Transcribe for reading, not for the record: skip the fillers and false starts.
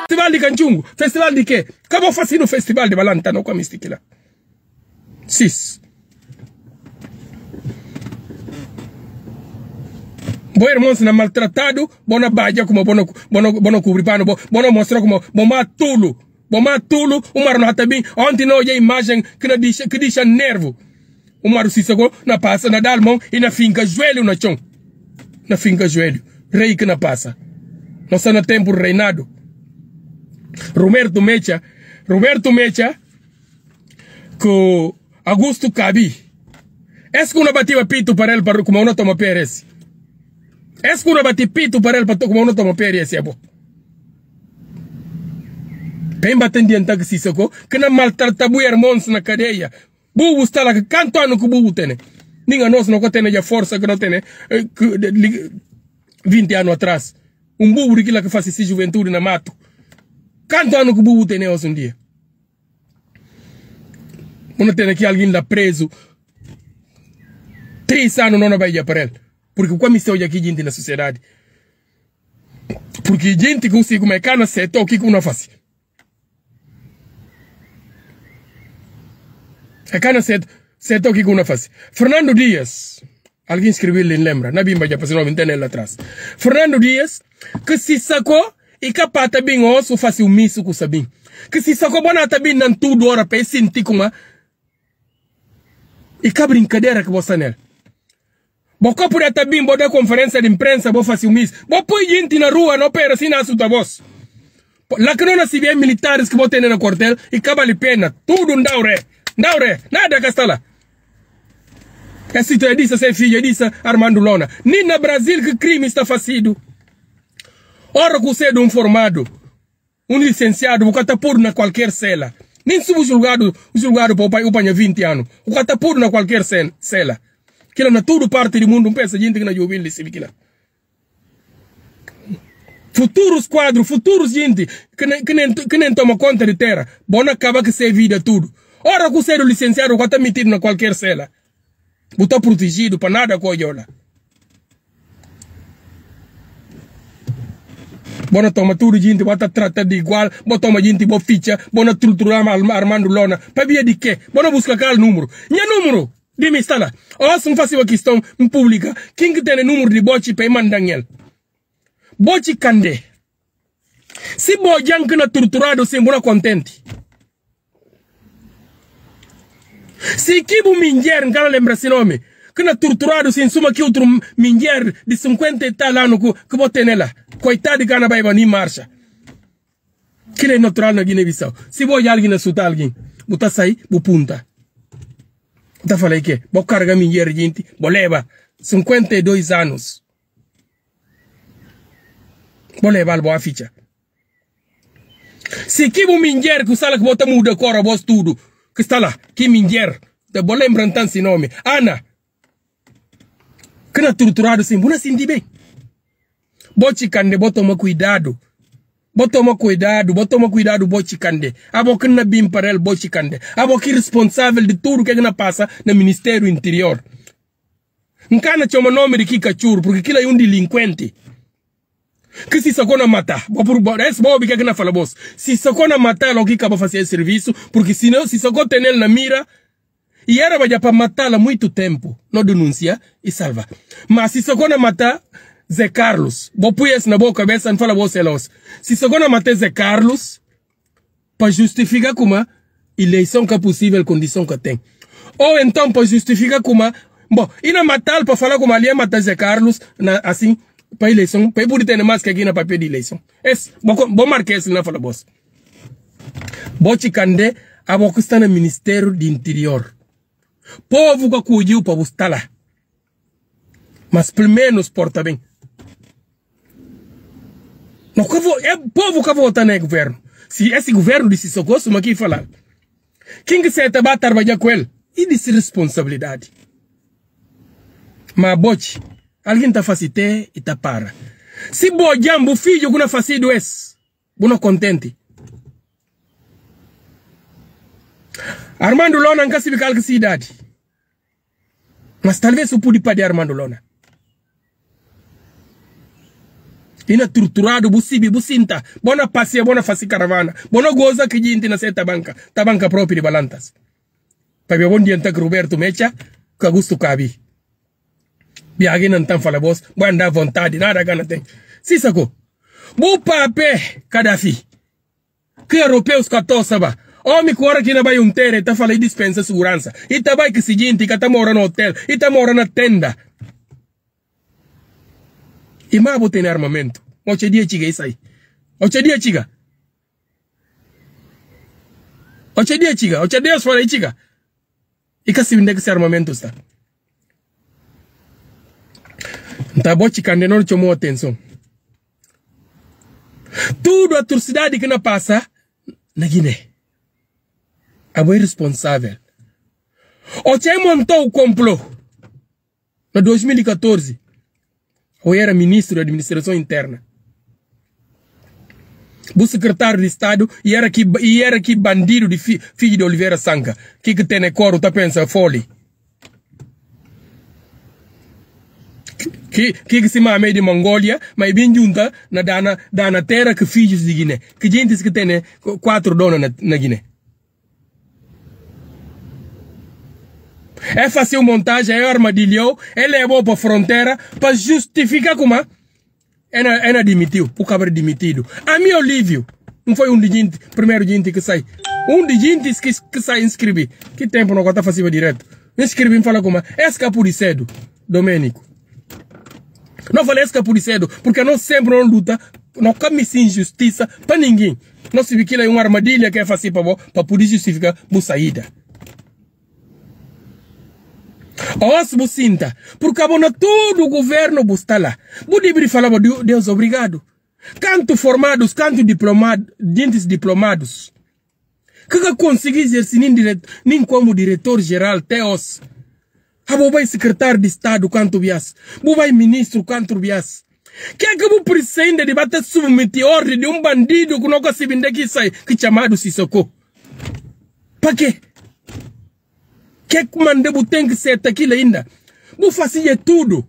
Festival de Canchungu. Festival de quê? Acabou fazendo o festival de Balanta, não com a lá. 6. Bom irmão na maltratado, bona badia como bono cobrir pano, bono mostra como boma tulo, o mar não tá bem. Ontem não a imagem que deixa nervo. O mar se sacou na passa na dalmão e na finca joelho na chão. Na finca joelho, rei que na passa. Não está no tempo reinado. Roberto Mecha que Augusto Cabi. Es que una bativa pito para él para como uno toma Pérez. Es que una bativa pito para él para como uno toma Pérez, ya bo. Bem batendienta que se sacou, que na maltrata bu irmãos na cadeia. Bubu está lá, canto ano que bubu tem. Ninguém nós não tem a força que não tem 20 anos atrás. Bubu que faz essa juventude na mato. Canto ano que bubu tem hoje um dia. Não tem aqui alguém lá preso. 3 anos não vai ir para ele. Porque como está hoje aqui gente na sociedade? Porque gente consegue como é cana certo o que não faz. É cana certo o que não faz. Fernando Dias, alguém escreveu ele lembra? Na bimba já passou 90 anos atrás. Fernando Dias que se sacou e capata bem osso faz o misso com sabim. Que se sacou bonata bem nan tudo hora para sentir como e que brincadeira que você nele. Boca por esta bim, boa conferência de imprensa, vou fazer o miss. Vou pôr gente na rua, não pera assim na sua voz. Lá que não se vê militares que vão ter no quartel e cabali pena, tudo ndaure, nada que está lá. Esse tu disse ser filho, disse Armando Lona. Nem na Brasil que crime está fazido. Ora que você é formado, licenciado, o está puro na qualquer cela. Nem sub julgado para o pai 20 anos. O está puro na qualquer cela. Que na tudo parte do mundo, pensa gente que na jubil de civic. Futuros quadros, futuros gente que nem toma conta de terra. Bona acaba que ser vida tudo. Ora que você é licenciado, o está metido na qualquer cela. O está protegido para nada com a Bona toma tudo gente, bota trata de igual, bota toma gente, bota ficha, bona truturar Armando Lona. Para via de quê? Bona busca aquele número. Nha número, dime está lá. Ou se faz uma questão pública, quem que tem o número de bote para mandar ele? Bote cande. Se bojan que na torturado sem bona contente. Se kibu minjer, não lembra esse nome. Que na torturado sem suma que outro minjer de 50 e tal anos que bote nela. Coitado de cana vai nem marcha. Que é natural na Guiné-Bissau. Se vou alguém na suta alguém, bota sair, vou punta. Bota falei que, vou carregar minha gente, vou levar 52 anos. Vou levar a ficha. Se que vou minha que sala que bota muda cor a voz tudo, que está lá, que minha, de vou lembrar tanto esse nome, Ana. Que na torturado sem, vou assim de bem. Bote cande, bota uma cuidado. Bota cuidado, bote cande. Abo que na bim para ele, bote cande. Abo que responsável de tudo que na passa no Ministério Interior. Nkana chama nome de Kikachur, porque aquilo é delinquente. Que se sacou na matar. Esse bobi que na fala boss. Se sacou na matar, não que acaba fazer serviço, porque senão se sacou tem ele na mira, e era para matá-la muito tempo. Não denuncia e salva. Mas se sacou na matar, Zé Carlos, vou pôr isso na boa cabeça e fala você los. Se segunda matar Zé Carlos, para justificar como eleição que é possível, condição que tem. Ou então para justificar como, bom, e na matar para falar como ali é matar Zé Carlos, assim, para eleição, para poder ter mais que aqui na papel de eleição. Esse, vou marcar isso na fala boss. Vou te candé a boca está no Ministério do Interior. Povo que acudiu para você lá. Mas pelo menos porta bem. Não, é o povo que vota no governo. Se esse governo disse socorro, mas aqui falar. Quem que se vai trabalhar com ele? E disse responsabilidade. Mas bote, alguém está fazendo e está para. Se bojambo filho que não faz isso, não contente. Armando Lona não se fica cidade. Mas talvez o pude para Armando Lona. Ina torturado, busibi, businta. Bona passeia, bona faci caravana. Bona goza que gente na seta banca. Ta banca própria de balantas. Para bom dia que Roberto Mecha, que Augusto Cabi. Biagi não tan fala boss, boa andar vontade, nada gana tem. Si sacou. Bu pape, Gaddafi. Que europeus que saba. Homem que ora que na vai tere, tá falando dispensa segurança. E tá vai que seguinte, que tá mora no hotel, e tá mora na tenda. E mabo tem armamento. Oche dia chiga isso aí. Oche dia chiga. Oche dia chiga. Oche dia fora chiga. E que se vende que esse armamento está. Tá bote cande não chamou atenção. Tudo a atrocidade que não passa na Guiné. A boa responsável. Oche montou o complô. Na 2014. Ou era ministro da administração interna. O secretário de Estado e era que bandido de filho de Oliveira Sanca. Que tem coro, tá pensa, fole. Que se mame de Mongólia, mas bem junta na dana terra que filhos de Guiné. Que gente que tem 4 donas na Guiné. É fácil montagem, é armadilho, é levou para a fronteira para justificar como é demitiu, o cabra demitido. A mim, Olívio, não foi de gente, primeiro gente que sai. De gente que sai inscrever. Que tempo não está fazendo direto? Inscrever e fala como escapou de cedo, Domênico. Não falei escapou de cedo, porque nós sempre não luta, não caminhamos injustiça para ninguém. Nós sabemos que é uma armadilha que é fácil para poder justificar a saída. Os bucinta, porque abona todo o governo está lá. Budibri falava Deus obrigado. Canto formados, canto diplomados. Que consegui exercer nem como diretor-geral, teos. Abobai secretário de Estado, canto bias. Bobai ministro, canto bias. Que é que o presidente de bater submeter ordem de bandido que não consegue vender que sai, que chamado Sissoko. Para quê? Que mande tem que ser aquilo ainda. Vou fazer tudo.